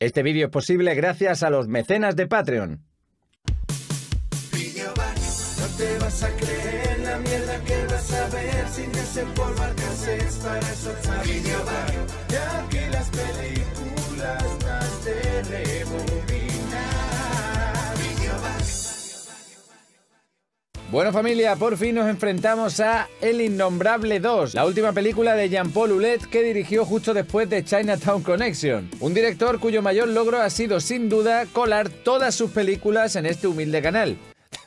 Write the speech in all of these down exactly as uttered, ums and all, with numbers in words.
Este vídeo es posible gracias a los mecenas de Patreon. No te vas a creer la mierda que vas a ver sin desempolvar cassettes, para eso está Videoback. Y aquí las películas más de rebobinar. Videoback. Bueno familia, por fin nos enfrentamos a El Innombrable dos, la última película de Jean-Paul Hulet que dirigió justo después de Chinatown Connection. Un director cuyo mayor logro ha sido sin duda colar todas sus películas en este humilde canal.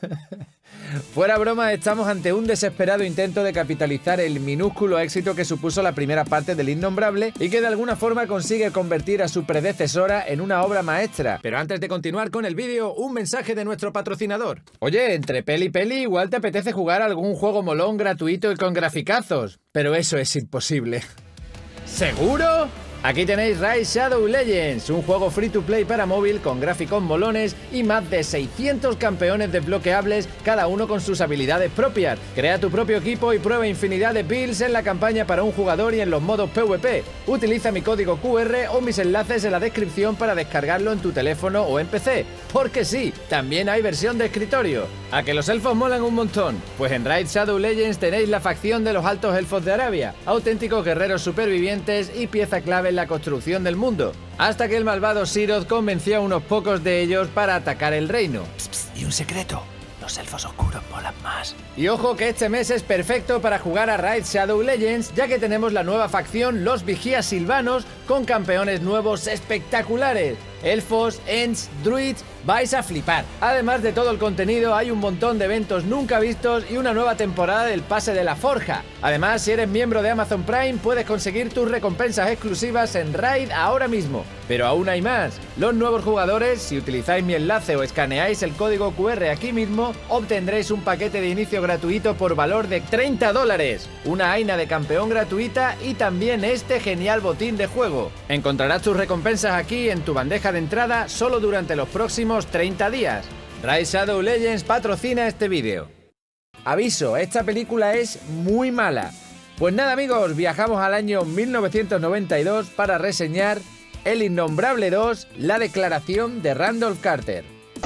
Fuera broma, estamos ante un desesperado intento de capitalizar el minúsculo éxito que supuso la primera parte del Innombrable y que de alguna forma consigue convertir a su predecesora en una obra maestra. Pero antes de continuar con el vídeo, un mensaje de nuestro patrocinador. Oye, entre peli y peli igual te apetece jugar algún juego molón gratuito y con graficazos, pero eso es imposible. ¿Seguro? Aquí tenéis Raid Shadow Legends, un juego free to play para móvil con gráficos molones y más de seiscientos campeones desbloqueables, cada uno con sus habilidades propias. Crea tu propio equipo y prueba infinidad de builds en la campaña para un jugador y en los modos PvP. Utiliza mi código Q R o mis enlaces en la descripción para descargarlo en tu teléfono o en P C. Porque sí, también hay versión de escritorio. ¿A que los elfos molan un montón? Pues en Raid Shadow Legends tenéis la facción de los altos elfos de Arabia, auténticos guerreros supervivientes y pieza clave en la construcción del mundo, hasta que el malvado Siroth convenció a unos pocos de ellos para atacar el reino. Psst, psst, y un secreto, los elfos oscuros molan más. Y ojo que este mes es perfecto para jugar a Raid Shadow Legends, ya que tenemos la nueva facción Los Vigías Silvanos con campeones nuevos espectaculares. Elfos, Ents, Druids, vais a flipar. Además de todo el contenido, hay un montón de eventos nunca vistos y una nueva temporada del Pase de la Forja. Además, si eres miembro de Amazon Prime, puedes conseguir tus recompensas exclusivas en Raid ahora mismo. Pero aún hay más. Los nuevos jugadores, si utilizáis mi enlace o escaneáis el código Q R aquí mismo, obtendréis un paquete de inicio gratuito por valor de treinta dólares, una Aina de campeón gratuita y también este genial botín de juego. Encontrarás tus recompensas aquí en tu bandeja de entrada solo durante los próximos treinta días. Raid Shadow Legends patrocina este vídeo. Aviso, esta película es muy mala. Pues nada amigos, viajamos al año mil novecientos noventa y dos para reseñar El Innombrable dos, la declaración de Randolph Carter.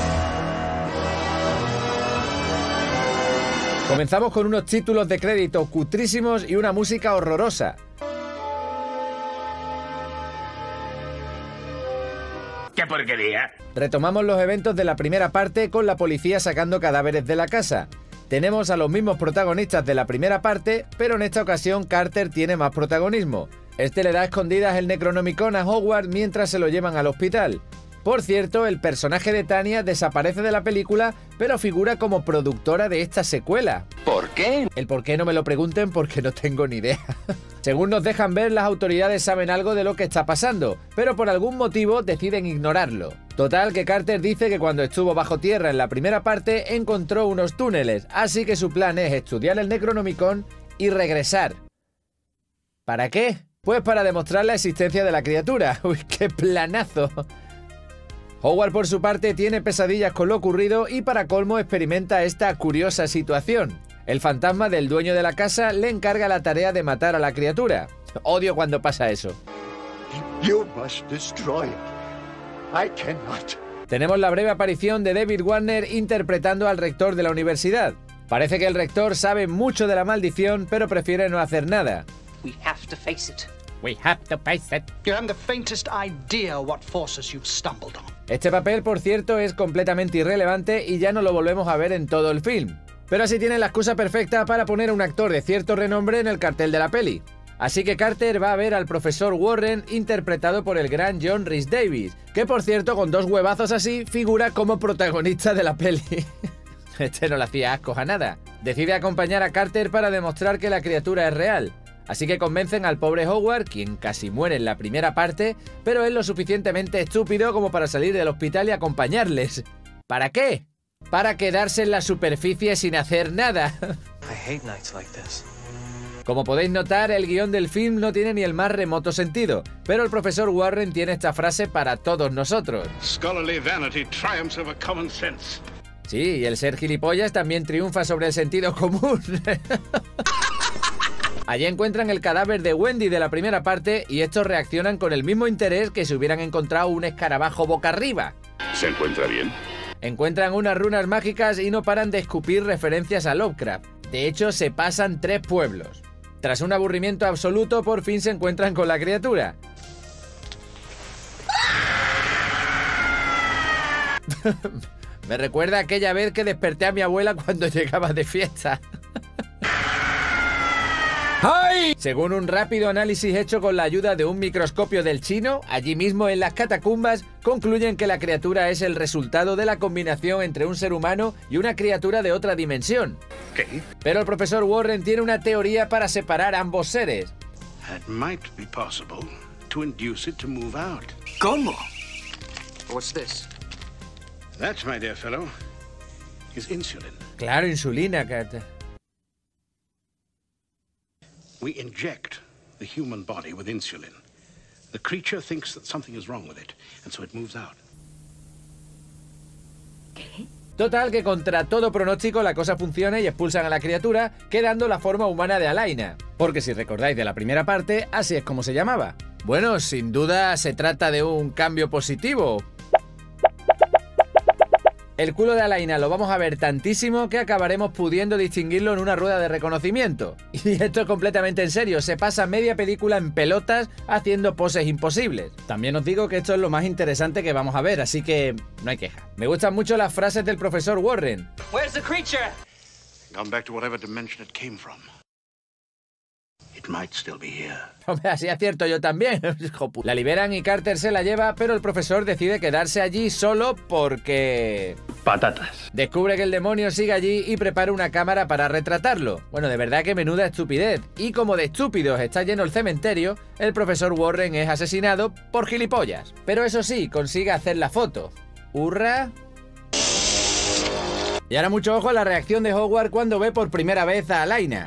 Comenzamos con unos títulos de crédito cutrísimos y una música horrorosa. ¡Qué porquería! Retomamos los eventos de la primera parte con la policía sacando cadáveres de la casa. Tenemos a los mismos protagonistas de la primera parte, pero en esta ocasión Carter tiene más protagonismo. Este le da a escondidas el Necronomicon a Howard mientras se lo llevan al hospital. Por cierto, el personaje de Tanya desaparece de la película, pero figura como productora de esta secuela. ¿Por qué? El por qué no me lo pregunten porque no tengo ni idea. Según nos dejan ver, las autoridades saben algo de lo que está pasando, pero por algún motivo deciden ignorarlo. Total, que Carter dice que cuando estuvo bajo tierra en la primera parte encontró unos túneles, así que su plan es estudiar el Necronomicon y regresar. ¿Para qué? Pues para demostrar la existencia de la criatura. ¡Uy, qué planazo! Howard por su parte tiene pesadillas con lo ocurrido y para colmo experimenta esta curiosa situación. El fantasma del dueño de la casa le encarga la tarea de matar a la criatura. Odio cuando pasa eso. You must destroy it. I cannot. Tenemos la breve aparición de David Warner interpretando al rector de la universidad. Parece que el rector sabe mucho de la maldición, pero prefiere no hacer nada. We have to face it. We have to face it. You haven't the faintest idea what forces you've stumbled on. Este papel, por cierto, es completamente irrelevante y ya no lo volvemos a ver en todo el film. Pero así tiene la excusa perfecta para poner a un actor de cierto renombre en el cartel de la peli. Así que Carter va a ver al profesor Warren interpretado por el gran John Rhys Davies, que por cierto con dos huevazos así figura como protagonista de la peli. Este no le hacía ascos a nada. Decide acompañar a Carter para demostrar que la criatura es real. Así que convencen al pobre Howard, quien casi muere en la primera parte, pero es lo suficientemente estúpido como para salir del hospital y acompañarles. ¿Para qué? Para quedarse en la superficie sin hacer nada. I hate nights like this. Como podéis notar, el guión del film no tiene ni el más remoto sentido, pero el profesor Warren tiene esta frase para todos nosotros. Scholarly vanity triumphs over common sense. Sí, y el ser gilipollas también triunfa sobre el sentido común. Allí encuentran el cadáver de Wendy de la primera parte y estos reaccionan con el mismo interés que si hubieran encontrado un escarabajo boca arriba. ¿Se encuentra bien? Encuentran unas runas mágicas y no paran de escupir referencias a Lovecraft. De hecho, se pasan tres pueblos. Tras un aburrimiento absoluto, por fin se encuentran con la criatura. Me recuerda aquella vez que desperté a mi abuela cuando llegaba de fiesta. ¡Ay! Según un rápido análisis hecho con la ayuda de un microscopio del chino, allí mismo en las catacumbas, concluyen que la criatura es el resultado de la combinación entre un ser humano y una criatura de otra dimensión. ¿Qué? Pero el profesor Warren tiene una teoría para separar ambos seres. It might be possible to induce it to move out. ¿Cómo? What's this? That, my dear fellow, is insulin. Claro, insulina, Carter. We inject the human body with insulin. The creature thinks that something is wrong with it, and so it moves out. Total, que contra todo pronóstico la cosa funciona y expulsan a la criatura, quedando la forma humana de Alaina. Porque si recordáis de la primera parte, así es como se llamaba. Bueno, sin duda se trata de un cambio positivo. El culo de Alaina lo vamos a ver tantísimo que acabaremos pudiendo distinguirlo en una rueda de reconocimiento. Y esto es completamente en serio, se pasa media película en pelotas haciendo poses imposibles. También os digo que esto es lo más interesante que vamos a ver, así que no hay queja. Me gustan mucho las frases del profesor Warren. Where's the creature? Gone back to whatever dimension it came from. It might still be here. Hombre, así acierto yo también. La liberan y Carter se la lleva, pero el profesor decide quedarse allí solo porque... Patatas. Descubre que el demonio sigue allí y prepara una cámara para retratarlo. Bueno, de verdad que menuda estupidez. Y como de estúpidos está lleno el cementerio, el profesor Warren es asesinado por gilipollas. Pero eso sí, consigue hacer la foto. ¡Hurra! Y ahora mucho ojo a la reacción de Howard cuando ve por primera vez a Alaina.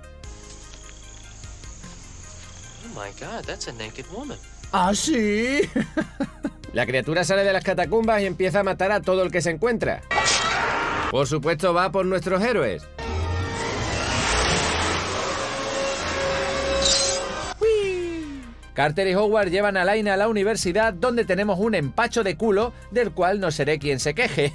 Oh my God, that's a naked woman. ¿Ah, sí? La criatura sale de las catacumbas y empieza a matar a todo el que se encuentra. Por supuesto va por nuestros héroes. ¡Uy! Carter y Howard llevan a Alaina a la universidad, donde tenemos un empacho de culo del cual no seré quien se queje.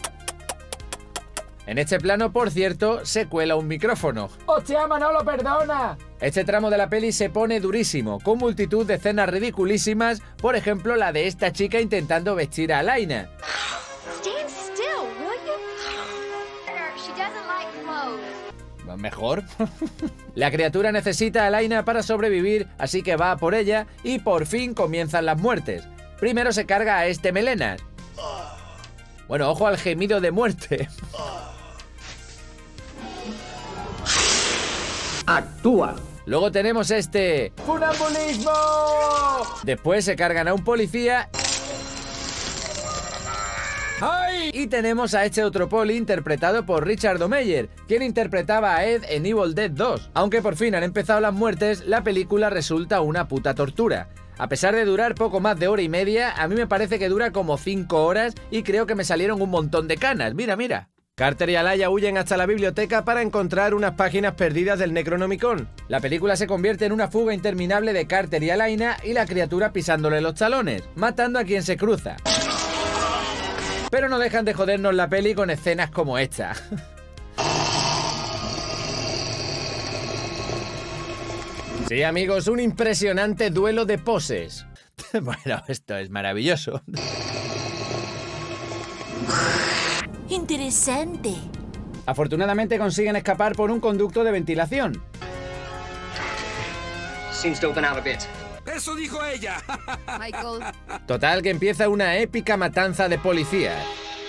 En este plano, por cierto, se cuela un micrófono. ¡Hostia, Manolo, perdona! Este tramo de la peli se pone durísimo, con multitud de escenas ridiculísimas, por ejemplo la de esta chica intentando vestir a Alaina. Stand still, will you? She doesn't like clothes. ¿Mejor? La criatura necesita a Alaina para sobrevivir, así que va por ella y por fin comienzan las muertes. Primero se carga a este melenas. Bueno, ojo al gemido de muerte. Actúa. Luego tenemos este... ¡funambulismo! Después se cargan a un policía. ¡Ay! Y tenemos a este otro poli interpretado por Richard O'Meyer, quien interpretaba a Ed en Evil Dead dos. Aunque por fin han empezado las muertes, la película resulta una puta tortura. A pesar de durar poco más de hora y media, a mí me parece que dura como cinco horas y creo que me salieron un montón de canas. Mira, mira. Carter y Alaina huyen hasta la biblioteca para encontrar unas páginas perdidas del Necronomicon. La película se convierte en una fuga interminable de Carter y Alaina y la criatura pisándole los talones, matando a quien se cruza. Pero no dejan de jodernos la peli con escenas como esta. Sí, amigos, un impresionante duelo de poses. Bueno, esto es maravilloso. Interesante. Afortunadamente consiguen escapar por un conducto de ventilación. Seems to open out a bit. Eso dijo ella. Michael. Total, que empieza una épica matanza de policías.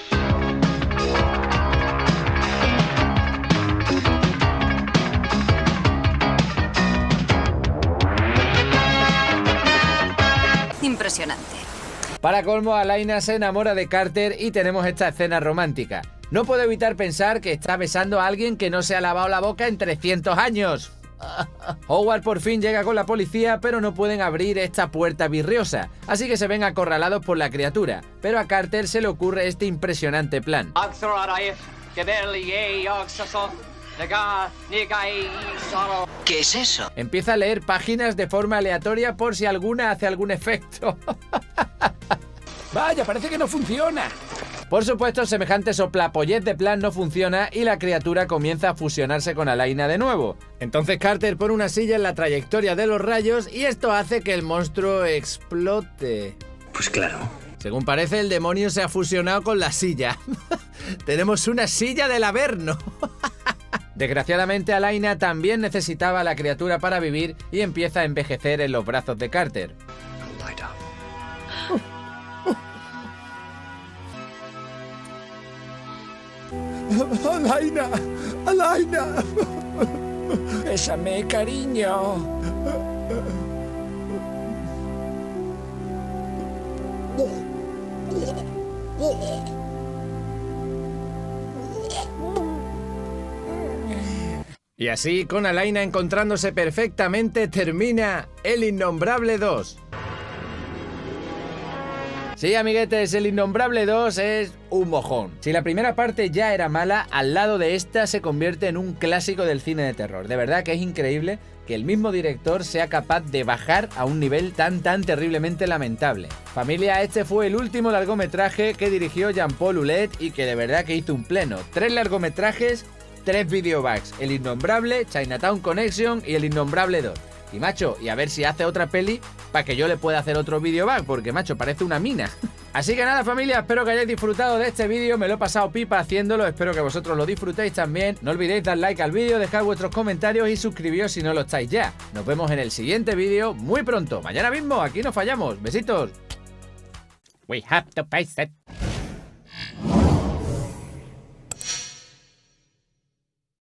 Impresionante. Para colmo, Alaina se enamora de Carter y tenemos esta escena romántica. No puedo evitar pensar que está besando a alguien que no se ha lavado la boca en trescientos años. Howard por fin llega con la policía, pero no pueden abrir esta puerta virriosa, así que se ven acorralados por la criatura. Pero a Carter se le ocurre este impresionante plan. ¿Qué es eso? Empieza a leer páginas de forma aleatoria por si alguna hace algún efecto. Vaya, parece que no funciona. Por supuesto, semejante soplapollez de plan no funciona y la criatura comienza a fusionarse con Alaina de nuevo. Entonces Carter pone una silla en la trayectoria de los rayos y esto hace que el monstruo explote. Pues claro. Según parece, el demonio se ha fusionado con la silla. Tenemos una silla del Averno. Desgraciadamente, Alaina también necesitaba a la criatura para vivir y empieza a envejecer en los brazos de Carter. Alaina, Alaina. Bésame, cariño. Y así, con Alaina encontrándose perfectamente, termina El Innombrable dos. Sí, amiguetes, El Innombrable dos es un mojón. Si la primera parte ya era mala, al lado de esta se convierte en un clásico del cine de terror. De verdad que es increíble que el mismo director sea capaz de bajar a un nivel tan tan terriblemente lamentable. Familia, este fue el último largometraje que dirigió Jean-Paul Hulet y que de verdad que hizo un pleno. Tres largometrajes, tres videobags. El Innombrable, Chinatown Connection y El Innombrable dos. Y macho, y a ver si hace otra peli para que yo le pueda hacer otro videobag, porque macho, parece una mina. Así que nada, familia, espero que hayáis disfrutado de este vídeo, me lo he pasado pipa haciéndolo, espero que vosotros lo disfrutéis también. No olvidéis dar like al vídeo, dejar vuestros comentarios y suscribiros si no lo estáis ya. Nos vemos en el siguiente vídeo muy pronto, mañana mismo, aquí no fallamos. Besitos. We have to face it.